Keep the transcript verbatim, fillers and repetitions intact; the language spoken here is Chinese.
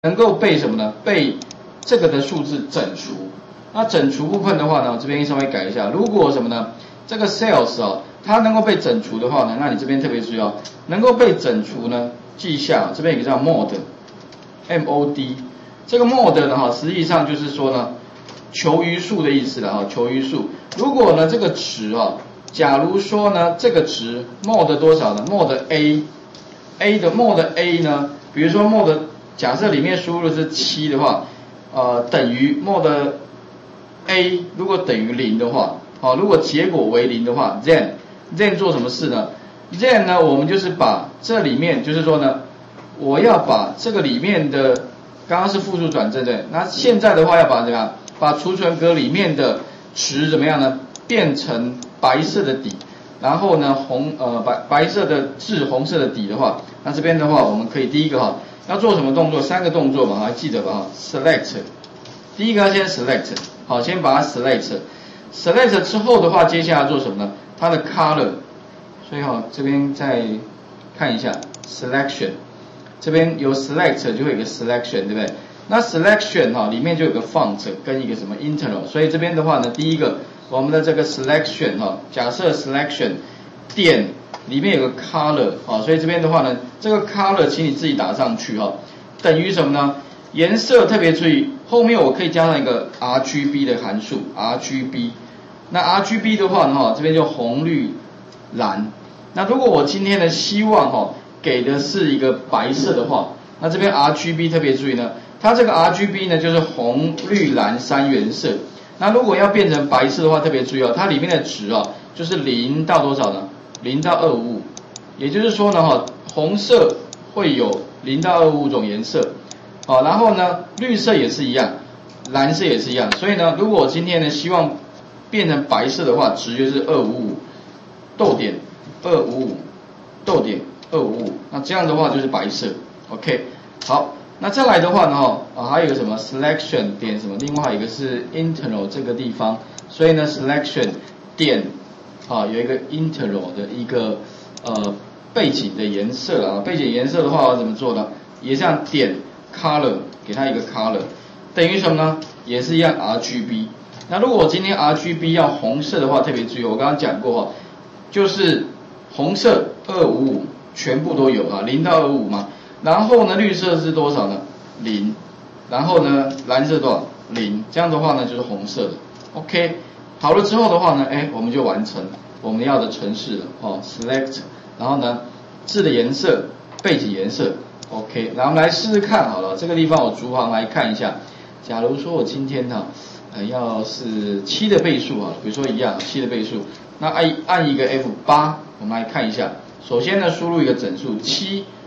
能够被什么呢？被这个的数字整除。那整除部分的话呢，这边稍微改一下。如果什么呢？这个 sales 啊，它能够被整除的话呢，那你这边特别注意哦，能够被整除呢，记一下，这边有个叫 mod，M O D， 这个 mod 呢哈，实际上就是说呢，求余数的意思了哈，求余数。如果呢这个值啊，假如说呢这个值 mod 多少呢 ？mod a，a 的 mod a 呢，比如说 mod 假设里面输入的是七的话，呃，等于 mod a 如果等于零的话，好，如果结果为零的话 ，then then 做什么事呢 ？then 呢，我们就是把这里面就是说呢，我要把这个里面的刚刚是复数转正对，那现在的话要把怎么样？把储存格里面的值怎么样呢？变成白色的底，然后呢红呃白白色的字红色的底的话，那这边的话我们可以第一个哈。要做什么动作？三个动作嘛，还记得吧？哈 ，select， 第一个要先 select， 好，先把它 select，select 之后的话，接下来做什么呢？它的 color， 所以哈，这边再看一下 selection， 这边有 select 就会有个 selection， 对不对？那 selection 哈里面就有个 font 跟一个什么 interval， 所以这边的话呢，第一个我们的这个 selection 哈，假设 selection 点。里面有个 color 啊，所以这边的话呢，这个 color 请你自己打上去哈，等于什么呢？颜色特别注意，后面我可以加上一个 R G B 的函数 R G B， 那 R G B 的话呢哈，这边就红绿蓝。那如果我今天呢希望哈给的是一个白色的话，那这边 R G B 特别注意呢，它这个 R G B 呢就是红绿蓝三原色。那如果要变成白色的话，特别注意哦，它里面的值啊就是零到多少呢？零到二五五，也就是说呢，哈，红色会有零到二五五种颜色，好，然后呢，绿色也是一样，蓝色也是一样，所以呢，如果我今天呢希望变成白色的话，值就是二五五，逗点二五五，逗点二五五，那这样的话就是白色 ，OK， 好，那再来的话呢，哈，啊还有一个什么 selection 点什么，另外一个是 interval 这个地方，所以呢 selection 点。啊，有一个 interval 的一个呃背景的颜色啊，背景颜色的话我怎么做呢？也这样点 color 给它一个 color， 等于什么呢？也是一样 R G B。那如果我今天 R G B 要红色的话，特别注意，我刚刚讲过哈，就是红色二五五全部都有啊，零到二五五嘛。然后呢，绿色是多少呢？零。然后呢，蓝色多少？零。这样的话呢，就是红色的。OK。好了之后的话呢，哎，我们就完成我们要的程式了哦 ，select， 然后呢，字的颜色、背景颜色 ，OK， 然后我们来试试看好了，这个地方我逐行来看一下。假如说我今天呢，呃，要是七的倍数啊，比如说一样七的倍数，那按按一个 F 八，我们来看一下。首先呢，输入一个整数七，